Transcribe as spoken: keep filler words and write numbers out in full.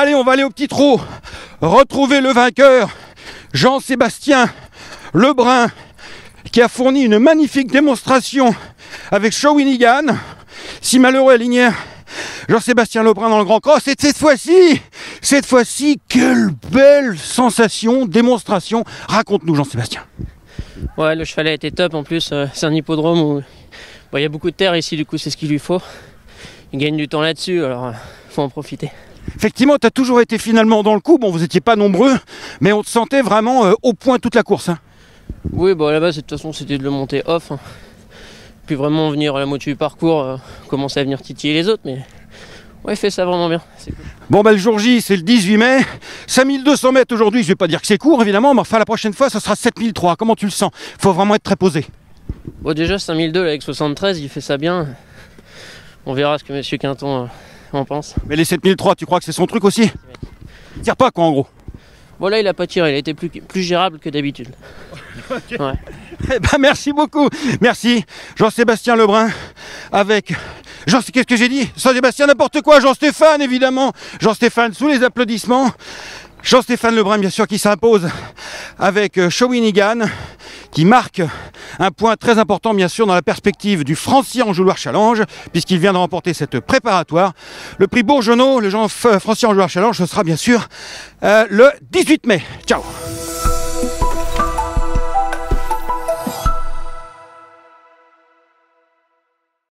Allez, on va aller au petit trot, retrouver le vainqueur, Jean-Sébastien Lebrun, qui a fourni une magnifique démonstration avec Shawinigan. Si malheureux aligné Jean-Sébastien Lebrun dans le Grand Cross, et cette fois-ci, cette fois-ci, quelle belle sensation, démonstration. Raconte-nous, Jean-Sébastien. Ouais, le cheval a été top. En plus, euh, c'est un hippodrome où bon, il y a beaucoup de terre ici, du coup, c'est ce qu'il lui faut. Il gagne du temps là-dessus, alors il euh, faut en profiter. Effectivement, tu as toujours été finalement dans le coup. Bon, vous n'étiez pas nombreux, mais on te sentait vraiment euh, au point toute la course. Hein. Oui, bon, à la base, de toute façon, c'était de le monter off. Hein. Puis vraiment venir à la moitié du parcours, euh, commencer à venir titiller les autres, mais ouais, il fait ça vraiment bien. Cool. Bon, bah, le jour J, c'est le dix-huit mai. cinq mille deux cents mètres aujourd'hui, je vais pas dire que c'est court, évidemment, mais enfin, la prochaine fois, ça sera sept mille trois. Comment tu le sens? Il faut vraiment être très posé. Bon, déjà, cinq mille deux là, avec soixante-treize, il fait ça bien. On verra ce que M. Quinton euh, en pense. Mais les sept mille trois, tu crois que c'est son truc aussi? Il tire pas, quoi, en gros. Bon, là, il a pas tiré, il a été plus, plus gérable que d'habitude. Okay. Ouais. Eh ben, merci beaucoup. Merci, Jean-Sébastien Lebrun, avec... Jean, qu'est-ce que j'ai dit? Jean-Sébastien, n'importe quoi. Jean-Stéphane, évidemment. Jean-Stéphane, sous les applaudissements. Jean-Stéphane Lebrun, bien sûr, qui s'impose avec Shawinigan, qui marque un point très important, bien sûr, dans la perspective du Francy-Anjou-Loire Challenge, puisqu'il vient de remporter cette préparatoire. Le prix Bourgeonneau, le Jean Francy-Anjou-Loire Challenge, ce sera bien sûr euh, le dix-huit mai. Ciao.